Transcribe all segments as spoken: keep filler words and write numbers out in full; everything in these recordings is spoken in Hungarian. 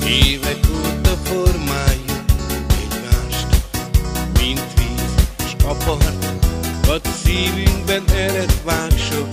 Évek óta formáljuk egymást, mint víz s a part. A szívünkben ered vágsok,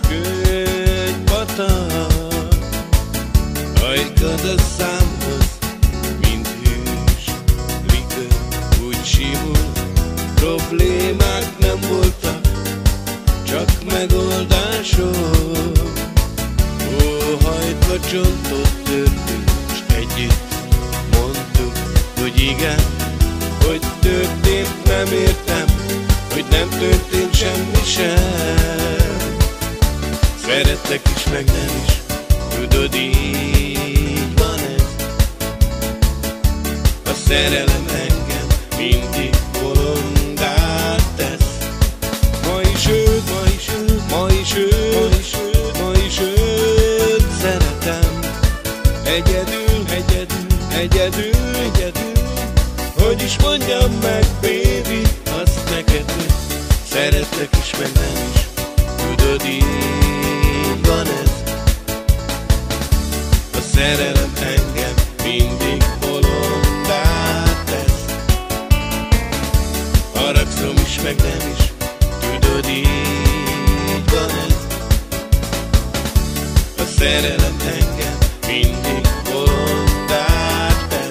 könyvpatak. Hajkad a számhoz, mint hűs likör, úgy simul. Problémák nem voltak, csak megoldások. Óhajtva csontot törtünk, s együtt mondtuk, hogy igen. Hogy történt, nem értem, hogy nem történt semmi sem. Szeretlek is, meg nem is, tudod, így van ez. A szerelem engem mindig bolondá tesz. Ma is őt, ma is őt, ma is őt, ma is őt, ma is őt szeretem. Egyedül, egyedül, egyedül, egyedül. Hogy is mondjam meg, baby, azt neked, hogy szeretlek is, meg nem is, tudod, így van ez. A szerelem engem mindig bolondá tesz. Haragszom is, meg nem is, tudod, így van ez. A szerelem engem mindig bolondá tesz.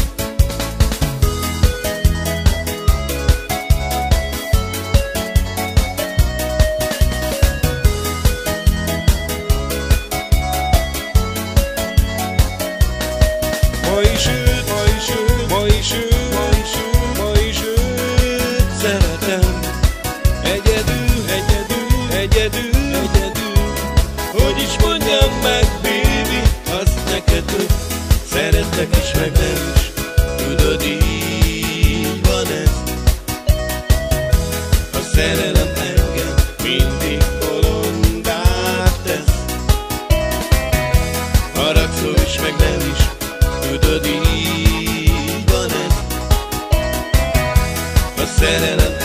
Ma is őt, ma is őt, ma is őt, ma is őt, ma is őt szeretem. Egyedül, egyedül, egyedül, egyedül. Hogy is mondjam meg, baby, azt neked, hogy szeretlek is, meg nem is, tudod, így van ez. A szerelem engem mindig bolondá tesz. Haragszom is, meg nem is, tudod, így van ez. A szerelem